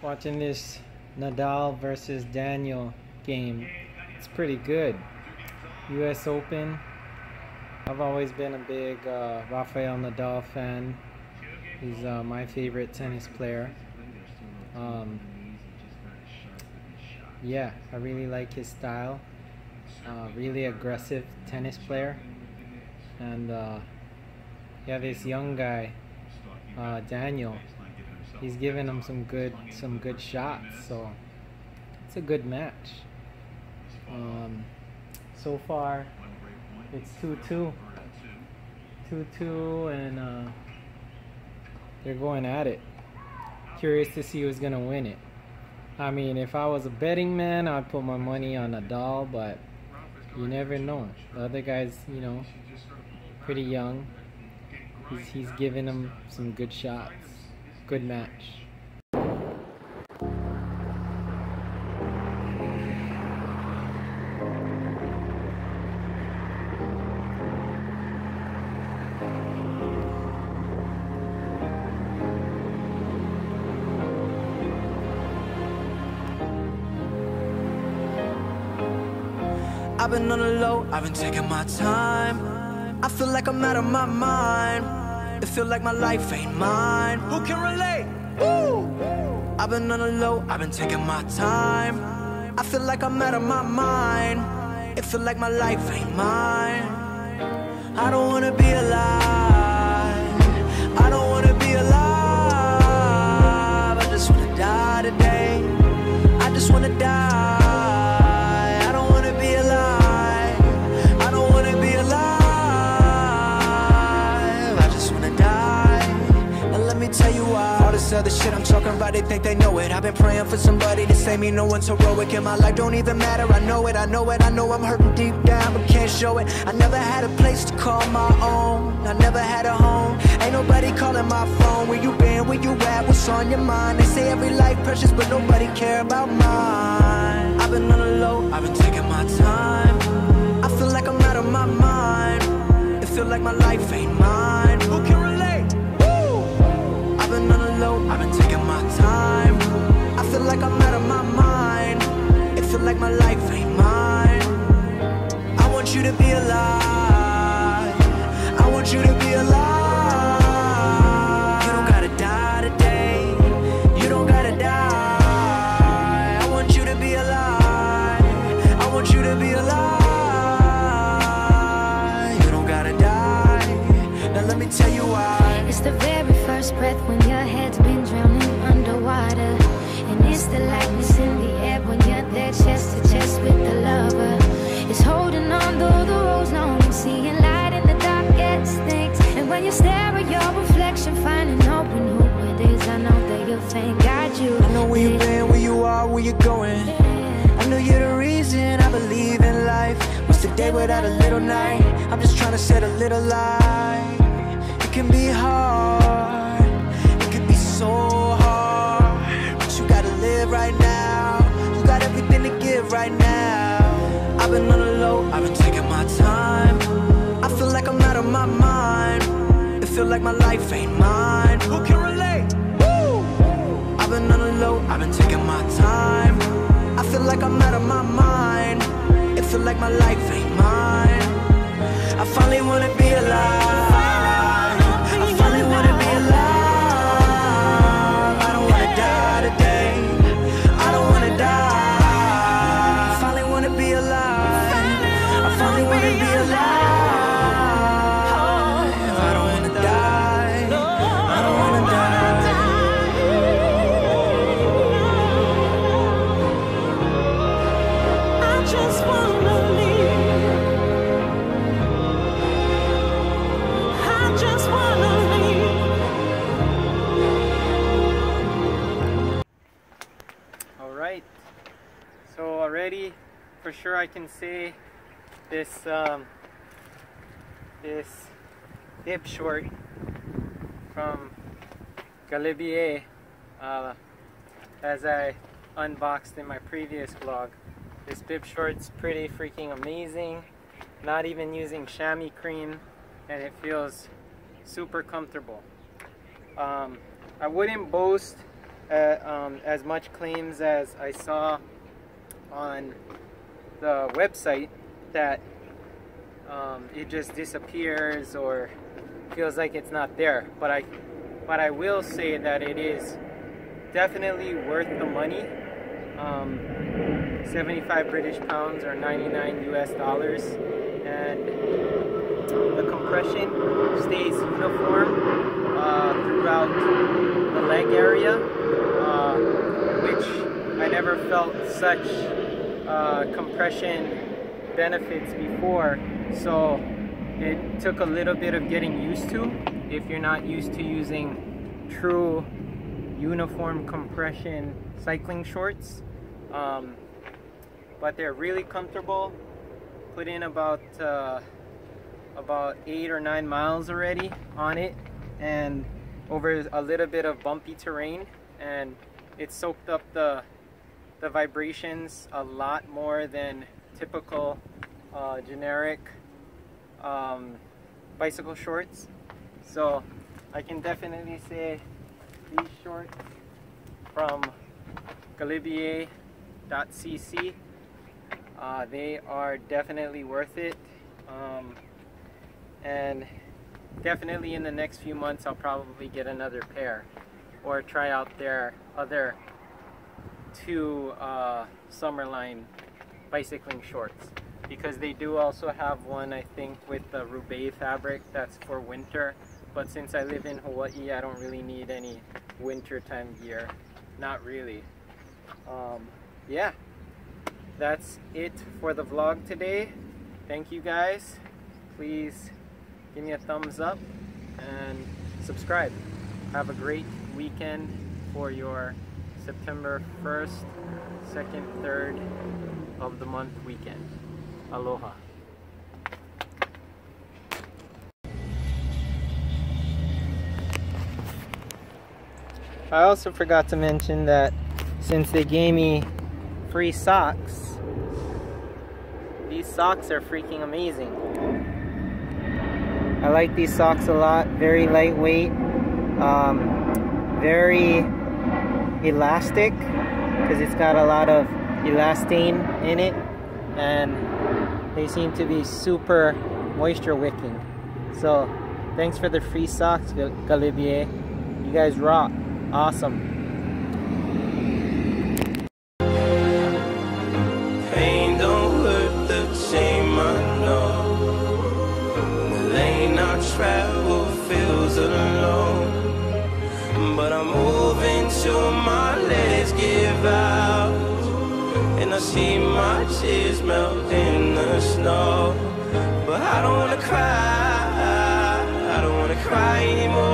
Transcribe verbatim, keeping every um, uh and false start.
Watching this Nadal versus Daniel game. It's pretty good. U S Open. I've always been a big uh, Rafael Nadal fan. He's uh, my favorite tennis player. Um, yeah, I really like his style. Uh, really aggressive tennis player. And uh, you have this young guy, uh, Daniel. He's giving him some good, some good shots. So it's a good match. Um, so far, it's two two. two two, and uh, they're going at it. Curious to see who's gonna win it. I mean, if I was a betting man, I'd put my money on Nadal, but you never know. The other guy's, you know, pretty young. He's, he's giving him some good shots. Good match. I've been on the low, I've been taking my time. I feel like I'm out of my mind. It feel like my life ain't mine. Who can relate? Woo! I've been on the low, I've been taking my time. I feel like I'm out of my mind. It feel like my life ain't mine. I don't wanna be alive. I don't wanna be alive. I just wanna die today. I just wanna die. Other shit I'm talking about, they think they know it. I've been praying for somebody to save me, no one's heroic. And my life don't even matter, I know it, I know it. I know I'm hurting deep down, but can't show it. I never had a place to call my own, I never had a home. Ain't nobody calling my phone. Where you been, where you at, what's on your mind? They say every life precious, but nobody care about mine. I've been on the low, I've been taking my time. I feel like I'm out of my mind. It feel like my life ain't mine. Who can relate? I've been on the low, I've been taking my time. I feel like I'm out of my mind. It feel like my life ain't mine. I want you to be alive. I want you to be alive. You don't gotta die today. You don't gotta die. I want you to be alive. I want you to be alive. You don't gotta die. Now let me tell you why. It's the very first breath when your head's been drowning underwater. And it's the lightness in the air when you're there chest to chest with the lover. It's holding on though the road's long and seeing light in the darkest things. And when you stare at your reflection, finding out when who it is, I know that you'll thank God you. I know where you've been, where you are, where you're going. I know you're the reason I believe in life. What's the day without a little night? I'm just trying to set a little light. It can be hard, it can be so hard, but you gotta live right now. You got everything to give right now. I've been on the low, I've been taking my time. I feel like I'm out of my mind. It feel like my life ain't mine. Who can relate? Woo! I've been on the low, I've been taking my time. I feel like I'm out of my mind. It feel like my life ain't mine. I finally wanna be alive. So already, for sure, I can say this um, this dip short from Galibier, uh, as I unboxed in my previous vlog. This bib short's pretty freaking amazing. Not even using chamois cream, and it feels super comfortable. Um, I wouldn't boast uh, um, as much claims as I saw on the website that um, it just disappears or feels like it's not there. But I, but I will say that it is definitely worth the money. Um, seventy-five British pounds or ninety-nine U S dollars, and the compression stays uniform uh, throughout the leg area, uh, which I never felt such uh, compression benefits before. So it took a little bit of getting used to if you're not used to using true uniform compression cycling shorts. Um, but they're really comfortable. Put in about uh, about eight or nine miles already on it, and over a little bit of bumpy terrain, and it soaked up the the vibrations a lot more than typical uh, generic um, bicycle shorts. So I can definitely say these shorts from Galibier dot c c, uh, they are definitely worth it, um, and definitely in the next few months I'll probably get another pair or try out their other two uh, Summerline bicycling shorts, because they do also have one, I think, with the Roubaix fabric that's for winter, but since I live in Hawaii I don't really need any winter time gear, not really. Um, yeah, that's it for the vlog today. Thank you guys. Please give me a thumbs up and subscribe. Have a great weekend for your September first, second, third of the month weekend. Aloha. I also forgot to mention that since they gave me free socks, these socks are freaking amazing. I like these socks a lot. Very lightweight, um, very elastic, because it's got a lot of elastane in it, and they seem to be super moisture wicking. So thanks for the free socks, Galibier. You guys rock. Awesome. Pain don't hurt the same, I know. The lane I travel feels alone, but I'm moving till my legs give out, and I see my tears melt in the snow. But I don't wanna cry, I don't wanna cry anymore.